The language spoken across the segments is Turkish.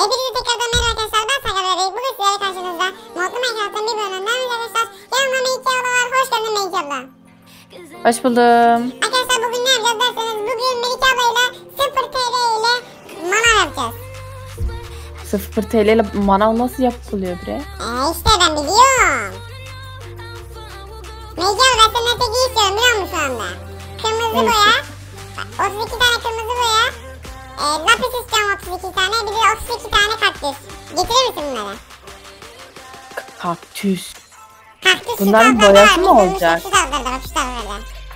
Hepinize tekrardan merhaba arkadaşlar, ben Sakar Bey. Bugün sizlere karşınızda Modlu Minecraft'ın bir bölümünden arkadaşlar. Yanımda Melike abla var, hoş geldin Melike abla. Hoş buldum. Arkadaşlar bugün ne yapacağız derseniz, bugün Melike ablayla 0 TL ile manav yapacağız. 0 TL ile manav nasıl yapılıyor bre? İşte ben biliyorum. Melike abla ben senden tek istiyorum biliyor musun şu anda? Kırmızı boya, 32 tane kırmızı boya. Lapis istiyorum 32 tane, bir de 32 tane kaktüs. Getirir misin bunları? Kaktüs. Kaktüs Bunların boyası mı olacak? Şu taraflarda, şu taraflarda.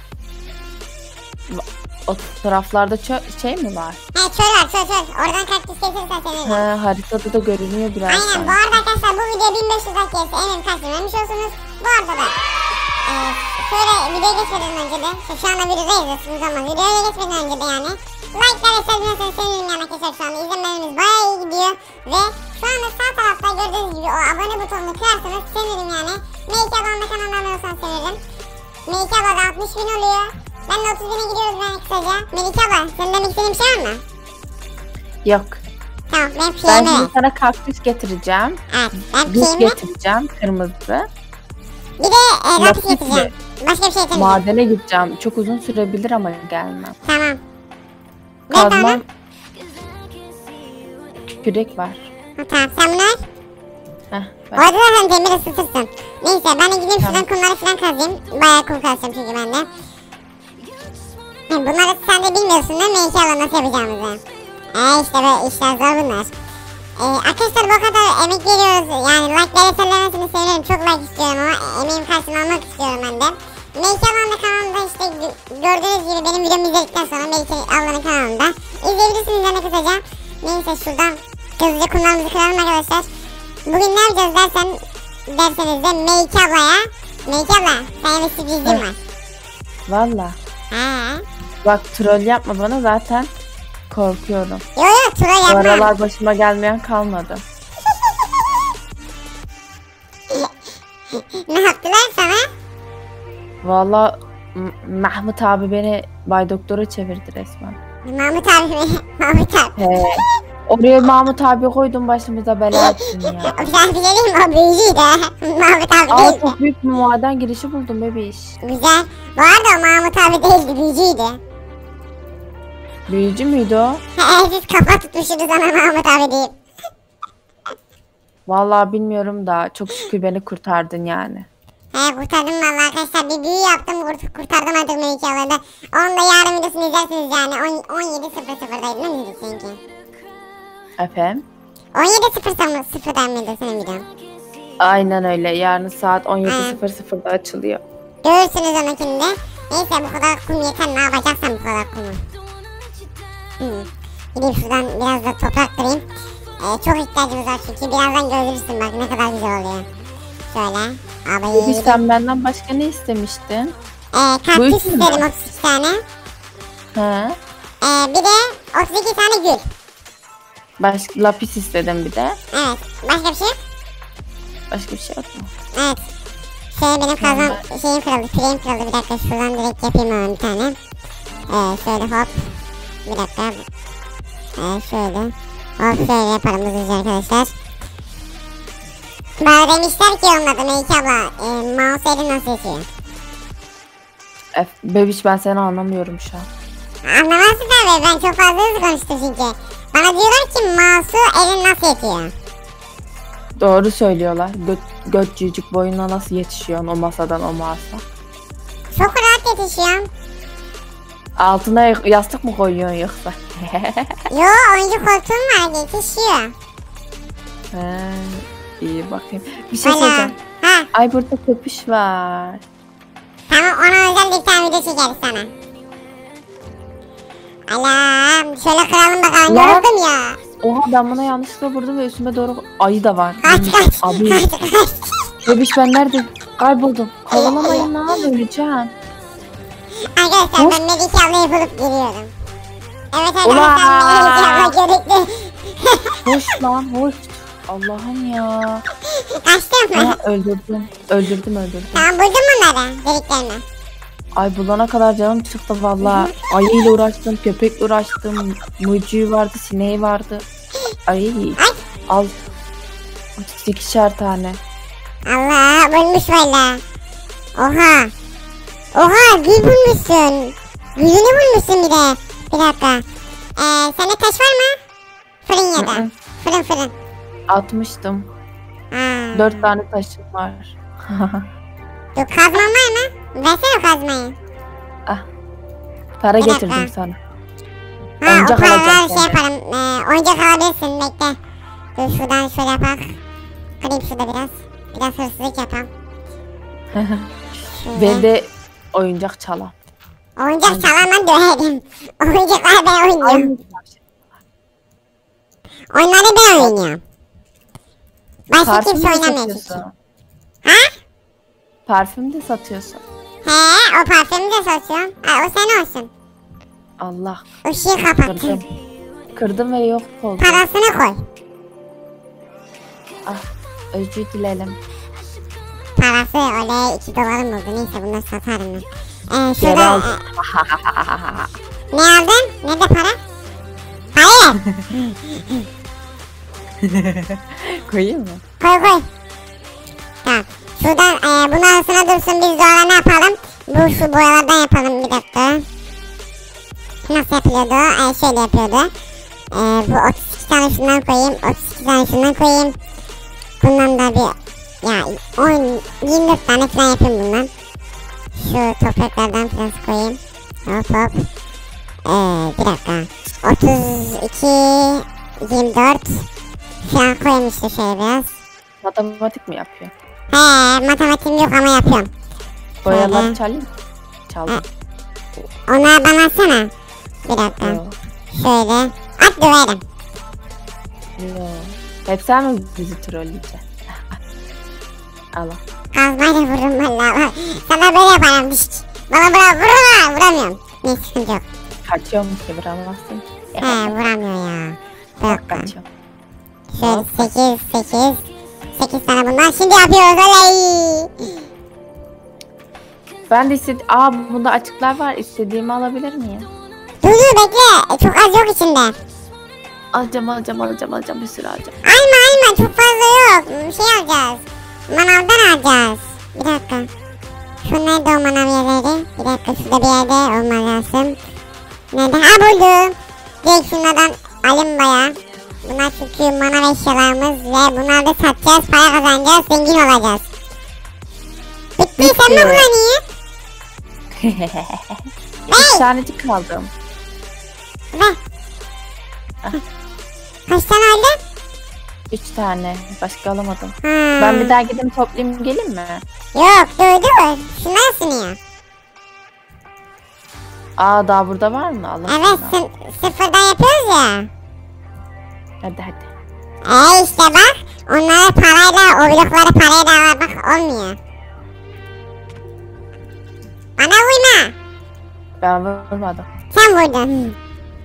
O taraflarda şey mi var? He çöl var, çöl. Oradan kaktüs kesilirse senin. He, haritada da görünüyor biraz. Aynen, bu arada arkadaşlar bu video 1500 like gelirse eminim kaçırmamış olsunuz. Bu arada da şöyle videoya geçmeden önce de şu anda videodayız aslında ama videoya geçmeden önce de yani like'lar ve sevdiğinizden sevinirim yani arkadaşlar. Şu anda izlemelerimiz bayağı iyi gidiyor ve şu anda sağ tarafta gördüğünüz gibi o abone butonunu kırarsanız sevinirim yani. Melike ablanın da kanalına abone olsanız sevinirim. Melike abla da 60 bin oluyor. Ben de 30 bine gidiyoruz ben kısaca. Melike abla senin demek istediğin bir şey var mı? Yok. Tamam ben Ben şeyimi... şimdi sana kaktüs getireceğim. Evet ben Buz şeyimi... getireceğim kırmızı. Bir de lapis Lapis getireceğim. Başka bir şey getirmeyeceğim. Madene gideceğim. Çok uzun sürebilir ama gelmem. Tamam. Ne Kazmam. tamam? Kürek var. Tamam sen bunu al. Heh, ver. Orada zaten demir ısıtırsın. Neyse ben de gideyim Tamam. şuradan kumları falan kazayım. Bayağı kum kazacağım çünkü ben de. Bunları sen de bilmiyorsun değil mi? Melike abla nasıl yapacağımızı. İşte böyle işler zor bunlar. Arkadaşlar bu kadar emek veriyoruz. Yani like'ları sellemesini sevinirim. Çok like istiyorum ama emeğim karşılığını almak istiyorum ben de. Melike ablanın da kanalında işte gördüğünüz gibi benim videomu izledikten sonra Melike ablanın kanalında izleyebilirsiniz yani kısaca. Neyse şuradan hızlıca kumlarımızı kıralım arkadaşlar. Bugün ne yapacağız derseniz de Melike ablaya. Melike abla sana bir sürprizim var. Valla. Ha. Bak troll yapma bana, zaten korkuyorum. Yo troll Bu yapma. aralar başıma gelmeyen kalmadı. Ne yaptılar sana? Valla Mahmut abi beni Bay Doktor'a çevirdi resmen. Mahmut abi mi? Mahmut abi. He. Oraya Mahmut abi koydum, başımıza bela ettin ya. Güzel bir şey değil mi? O büyücüydü. Mahmut abi Aa, değildi. çok büyük bir maden girişi buldum bebiş. Güzel. Bu arada o Mahmut abi değildi. Büyücüydü. Büyücü müydü o? Siz kafa tutmuşsunuz ona Mahmut abi deyip. Vallahi bilmiyorum da çok şükür beni kurtardın yani. Kurtardım valla arkadaşlar. Bir büyü yaptım. Kurtardım artık Melike ablayı da. Onun da yarın videosunu izlersiniz yani. 17.00'daydı değil mi seninki? Efendim? 17.00'dan mıydı senin videon? Aynen öyle. Yarın saat 17.00'da açılıyor. Görürsünüz onunkini de. Neyse bu kadar kum yeter. Ne yapacaksam bu kadar kumu. Gideyim şuradan biraz da toprak kırayım. Çok ihtiyacımız var çünkü birazdan görürsün bak ne kadar güzel oluyor. Şöyle. Bebiş sen benden başka ne istemiştin? Kaktüs istedim 32 tane. He. Bir de 32 tane gül. Başka lapis istedim bir de. Evet. Başka bir şey yok? Başka bir şey yok mu? Evet. Benim kazan şeyim kırıldı. Küreğim kırıldı. Bir dakika şuradan direkt yapayım hemen bir tane. Şöyle hop. Bir dakika. Şöyle. Hop şöyle yapalım hızlıca arkadaşlar. Bana demişler ki onun adı Melike abla. Mouse eli nasıl yetiyor? Bebiş ben seni anlamıyorum şu an. Anlamazsın tabii. Ben çok fazla hızlı konuştum çünkü. Bana diyorlar ki mouse'u elin nasıl yetiyor? Doğru söylüyorlar. Götcücük boyuna nasıl yetişiyorsun o masadan o masa? Çok rahat yetişiyorum. Altına yastık mı koyuyorsun yoksa? Yo oyuncu koltuğum var yetişiyor. İyi bakayım. Bir şey söyleyeceğim. Ay burada köpüş var. Tamam ona özel bir tane video çekeriz sana. Alam şöyle kıralım bakalım yoruldum ya. Oha ben buna yanlışlıkla vurdum ve üstüme doğru ayı da var. Kaç. Bebiş ben nerede? Kayboldum. Kovalamayın lan öleceğim. Arkadaşlar ben Melike ablayı bulup geliyorum. Evet arkadaşlar Melike abla gerekli. Hoş lan hoş. Allah'ım ya. Kaçtın mı? Öldürdüm. Tamam buldun mu bunları dediklerini? Ay bulana kadar canım çıktı valla. Ayıyla uğraştım, köpekle uğraştım. Muciği vardı, sineği vardı. Ay. Ay. Al. 32'şer tane. Allah bulmuş valla. Oha. Oha gül bulmuşsun. Gülünü bulmuşsun bir de. Bir dakika. Sende taş var mı? Fırın ya da. Fırın. Atmıştım. Ha. 4 tane taşım var. Dur kazman var mı? Versene kazmayı. Ah. Para Bir getirdim dakika. sana. Ha o Oyuncak paralar alacağım şey sana. yaparım. Oyuncak alabilirsin bekle. Dur şuradan şöyle yapak. Kırayım şurada biraz. Biraz hırsızlık yapalım. Şöyle. Ben de oyuncak çalam. Oyuncak çalandan döverim. Oyuncaklar ben oynuyorum. Oyunları ben oynuyorum. Başka Parfüm kimse de oynamıyor çünkü. satıyorsun. Ha? Parfüm de satıyorsun. He o parfümü de satıyorum. Ha, o senin olsun. Allah. Işığı kapattım. Kırdım. Kırdım ve yok oldu. Parasını koy. Ah. Özür dilerim. Parası öyle 2 dolarım oldu. Neyse bunları satarım ben. Geri Şurada aldım. ne aldın? Ne de para? Hayır. Koyayım mı? Koy. Tamam. Şuradan bunun arasına dursun biz doğala ne yapalım? Bu şu boyalardan yapalım bir dakika. Nasıl yapıyordu? Şöyle yapıyordu. Bu 32 tane şundan koyayım. 32 tane şundan koyayım. Bundan da bir ya 24 tane falan yapayım bundan. Şu topraklardan biraz koyayım. Hop. Bir dakika. 32 24 falan koyayım işte şöyle biraz. Matematik mi yapıyor? He matematiğim yok ama yapıyorum. Boyaları Şöyle. çalayım mı? Çaldım. Ona bana atsana. Bir dakika. Yo. Şöyle. At döverim. Yo. Hep sen mi bizi trolleyeceksin? Allah. Kazmayla vururum valla. Sana böyle yaparım. Dişt. Bana vuramıyorum. Ne sıkıntı yok. Kaçıyor mu ki vuramazsın? He vuramıyor ya. Bir dakika. Kaçıyor. Şöyle 8 tane bundan. Şimdi yapıyoruz oley. Ben de bunda açıklar var. İstediğimi alabilir miyim? Dur bekle. Çok az yok içinde. Alacağım. Bir sürü alacağım. Alma çok fazla yok. Şey alacağız. Manavdan alacağız. Bir dakika. Şu nerede o manav yerleri? Bir dakika şurada bir yerde olması lazım. Nerede? Ha buldum. Direkt şunlardan alın baya. Bunlar çünkü manav eşyalarımız ve bunları da satacağız. Para kazanacağız. Zengin olacağız. Bitti sen mi kullanıyorsun? 3 tanecik kaldım. Ver. Kaç tane aldın? 3 tane. Başka alamadım. Ha. Ben bir daha gidip toplayayım gelin mi? Yok dur. Şunlar ısınıyor. Daha burada var mı? Allah Evet aşkına. sıfırdan yapıyoruz ya. Hadi. İşte bak. Onları parayla o blokları parayla almak olmuyor. Bana uyma. Ben vurmadım. Sen vurdun.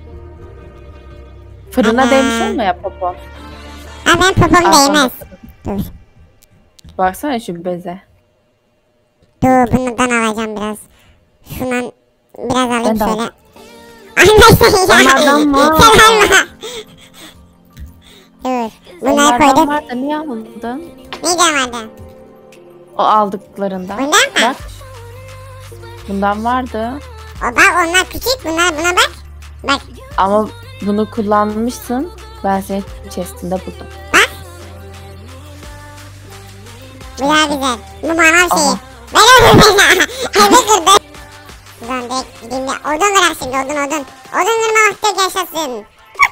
Fırına Ana. değmiş olma ya popo. Ha ben popom Al sana değmez. fırın. Dur. Baksana şu beze. Dur bundan alacağım biraz. Şundan biraz alayım Ben de şöyle. al. Anlaşıldı ya. Onlardan mı? Sen alma. Dur. Bunları Onlardan koyduk. var da niye almadın? Neyden vardı? O aldıklarından. Bundan mı? Bak. Bundan vardı. O bak onlar küçük. Bunlar buna bak. Bak. Ama bunu kullanmışsın. Ben senin chest'inde buldum. Bu daha güzel. Bu manav şeyi. Aha. Ben öldüm beni. Evi kırdı. Ulan direkt gideyim de odun kırak şimdi odun. Odun kırma vakti yaşasın.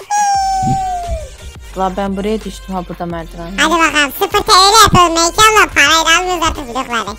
Ulan ben buraya düştüm ha burada merdiven. Hadi bakalım 0 TL yapıyorum Meykan'la parayla almıyoruz artık blokları.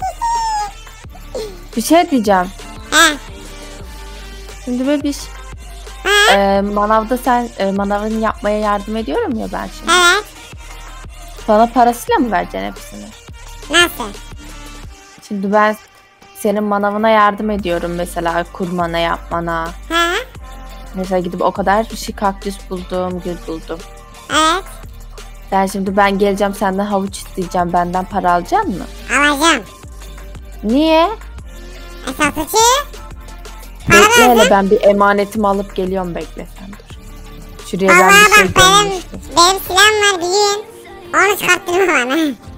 Bir şey diyeceğim. He. Şimdi bebiş. Manavda sen manavını yapmaya yardım ediyorum ya ben şimdi. Evet. Bana parasıyla mı vereceksin hepsini? Nasıl? Şimdi ben senin manavına yardım ediyorum mesela kurmana yapmana. He. Mesela gidip o kadar bir şey kaktüs buldum, gül buldum. Evet. Ben geleceğim senden havuç isteyeceğim benden para alacak mı? Alacağım. Niye? Satıcı. Bekle Para hele lazım. ben bir emanetimi alıp geliyorum bekle sen dur. Şuraya ben Vallahi bir şey bak benim koymuştum. silahım var biliyorsun. Onu çıkarttırma bana.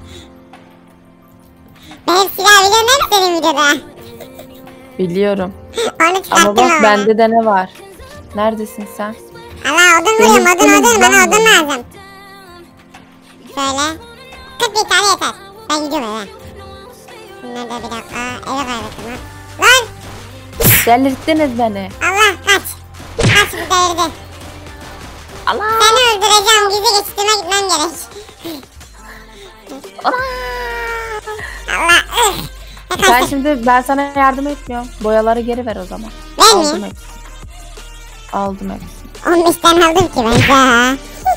Benim silahı biliyorsun değil mi senin videoda? Biliyorum. Onu çıkarttırma Ama bak bana. bende de ne var? Neredesin sen? Allah odun Benim vuruyorum odun senin bana var odun mı? lazım. Şöyle. 41 tane yeter. Ben gidiyorum eve. Şunları da bir dakika. Eve kaybettim lan. Lan! Delirttiniz beni. Allah kaç. Kaç bu delirdi. Allah. Seni öldüreceğim. Gizli geçitime gitmem gerek. Allah. Allah. Ne Sen kaçtın? şimdi ben sana yardım etmiyorum. Boyaları geri ver o zaman. Vermeyeyim. Aldım hepsini. Aldım hepsini. 15 tane aldım ki ben ya.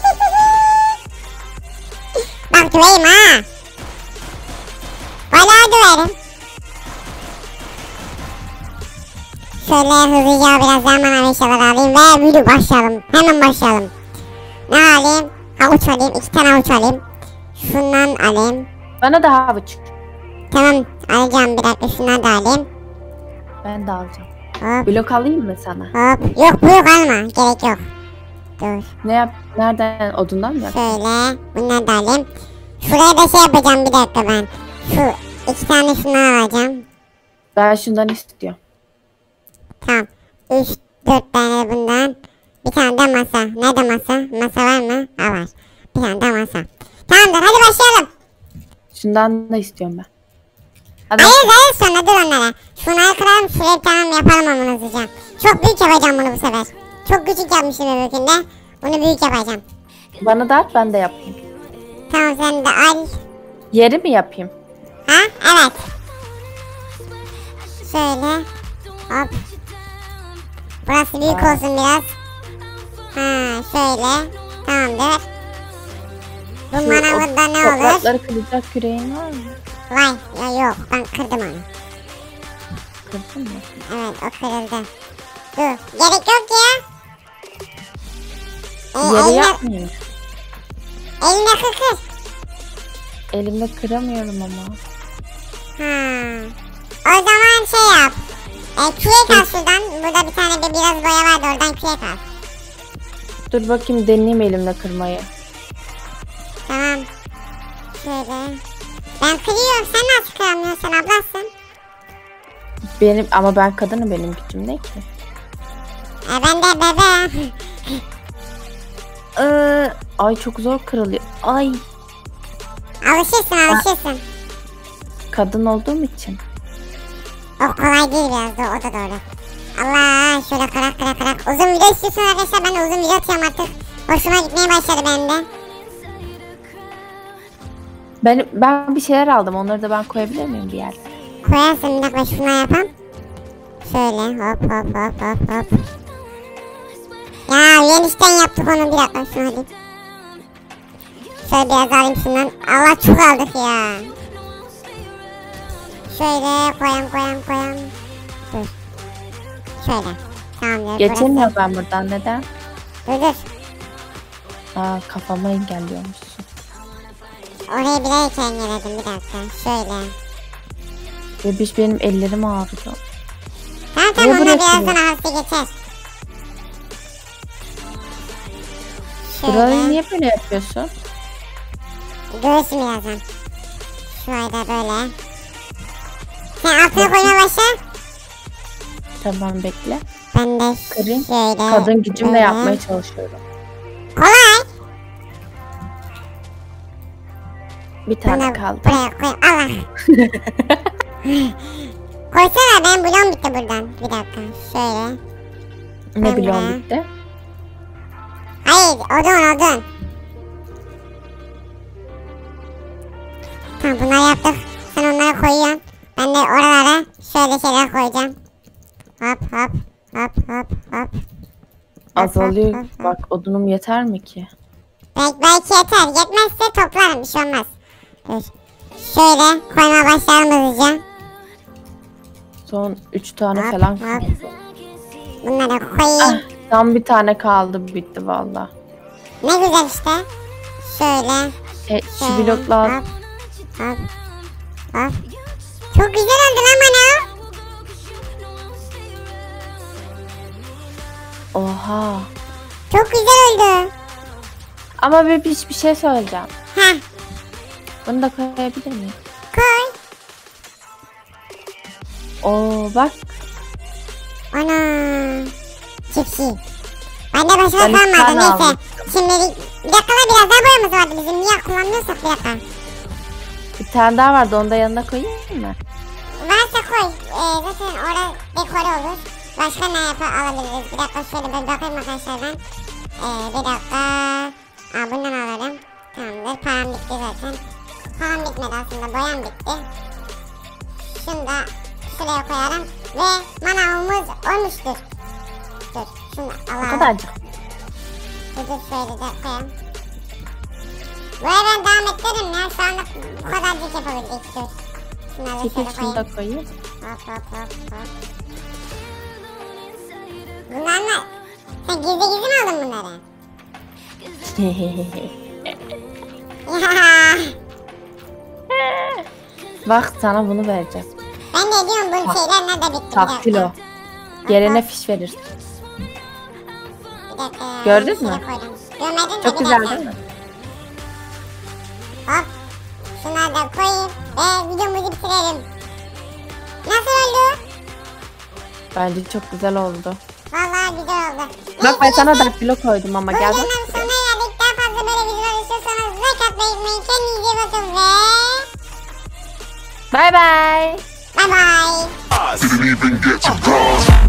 Bak döveyim ha. Vallahi döverim. Şöyle hızlıca biraz zaman eşyalar alayım ve video başlayalım. Hemen başlayalım. Ne alayım? Havuç alayım. 2 tane havuç alayım. Şundan alayım. Bana da havuç. Tamam alacağım bir dakika şundan da alayım. Ben de alacağım. Hop Blok alayım mı sana? hop. Yok bu yok alma. Gerek yok. Dur. Ne yap? Nereden? Odundan mı yap? Şöyle bundan da alayım. Şuraya da şey yapacağım bir dakika ben. Şu 2 tane şundan alacağım. Ben şundan istiyorum. Tamam. 3 4 tane bundan. Bir tane de masa. Nerede masa? Masa var mı? Ha var. Bir tane de masa. Tamamdır hadi başlayalım. Şundan da istiyorum ben. Hadi. Hayır sonra dur onlara. Şunları kıralım şuraya bir tane yapalım onu hızlıca. Çok büyük yapacağım bunu bu sefer. Çok küçük yapmışım öbürkünde. Bunu büyük yapacağım. Bana da at ben de yapayım. Tamam sen de al. Yeri mi yapayım? Ha evet. Şöyle. Hop. Burası büyük Aa. olsun biraz. Ha şöyle. Tamamdır. Bu Şu manavında ne olur? toprakları kıracak küreğin var mı? Vay ya yok ben kırdım onu. Kırdın mı? Evet o kırıldı. Dur gerek yok ya. Yeri yapmayayım. Eline kır. Elimde kıramıyorum ama. Ha. O zaman şey yap. Kürek al şuradan. Burada bir tane de biraz boya vardı oradan kürek al. Dur bakayım deneyeyim elimle kırmayı. Tamam. Şöyle. Ben kırıyorum sen nasıl kıramıyorsun ablasın? Ama ben kadınım benim gücüm ne ki? Ben de bebe. Ay çok zor kırılıyor. Ay Alışırsın. kadın olduğum için. O kolay değil biraz da o da doğru. Allah şöyle kırak. Uzun video istiyorsunuz arkadaşlar ben de uzun video atıyorum artık. Hoşuma gitmeye başladı benim de. Ben bir şeyler aldım. Onları da ben koyabilir miyim bir yerde? Koyarsın bir dakika şundan yapalım. Şöyle hop. Ya yenişten yaptık onu bir dakika şunu alayım. Şöyle biraz alayım şundan. Allah çok aldık ya. Şöyle koyalım. Dur. Şöyle. Tamamdır. Geçemiyorum ben buradan. Neden? Dur. Kafama engelliyormuşsun. Oraya bilerek engelledim bir dakika. Şöyle. Bebiş benim ellerim ağrıyor. Tamam Niye onlar buraya birazdan ağrısı geçer. Burayı niye böyle yapıyorsun? Göğsüm birazdan. Şurayı da böyle. Sen altına koymaya başla. Tamam bekle. Ben de Kırayım. şöyle. Kadın gücümle böyle. yapmaya çalışıyorum. Kolay. Bir tane Bunu kaldı. buraya koy. Allah. Koysana benim bloğum bitti buradan. Bir dakika. Şöyle. Ne ben biliyorum buraya. bitti. Hayır odun. Tamam bunları yaptık. Sen onları koyuyorsun. Ben de oralara şöyle şeyler koyacağım. Hop. Azalıyor. hop. Bak odunum yeter mi ki? Belki yeter. Yetmezse toplarım. Bir şey olmaz. Dur. Şöyle koymaya başlayalım hızlıca. Son 3 tane Hop, falan hop. kaldı. Bunları koyayım. Tam bir tane kaldı bitti valla. Ne güzel işte. Şöyle. Şu şöyle. bloklar Hop. Çok güzel oldu lan bana. oha. Çok güzel oldu. Ama bir şey söyleyeceğim. Heh. Bunu da koyabilir miyim? Koy. Oo bak. Ana. Çok iyi. Bende başka Ben iki kalmadı. tane Neyse. aldım. Şimdi bir dakika la, biraz daha boyamız vardı bizim. Niye kullanmıyorsak bir dakika. Bir tane daha vardı, onu da yanına koyayım mı? Varsa koy. Zaten orada dekor olur. Başka ne alabiliriz? Bir dakika şöyle bir bakayım arkadaşlar ben. Bir dakika. Bundan alırım. Tamamdır. Param bitti zaten. Param bitmedi aslında. Boyam bitti. Şunu da şuraya koyarım. Ve manavımız olmuştur. Dur. Şunu O alalım. kadarcık. Dur şöyle de koyalım. Buraya ben devam ettiririm ya. Şu anda bu kadarcık yapabildik. Dur. Şunları da Çekil şöyle şunu koyayım. da koyayım. Hop hop hop hop. Bunlar ne? Sen gizli gizli mi aldın bunları? Ya. Bak sana bunu vereceğim. Ben de diyorum bu şeyler nerede bitti? Bir Tak dakika. kilo. Gelene fiş verirsin. Bir dakika. Gördün Bir şey mü? koydum. Görmedin Çok mi? Bir güzel dakika. değil mi? Hop. Şunları da koyayım ve videomuzu bitirelim. Nasıl oldu? Bence çok güzel oldu. Vallahi güzel oldu. Bak ben sana da kilo koydum ama Bu gel bak. videonun sonuna geldik. Daha fazla böyle videolar istiyorsanız like atmayı unutmayın. Kendinize iyi bakın ve Bye bye. bye bye. Didn't even get to cross.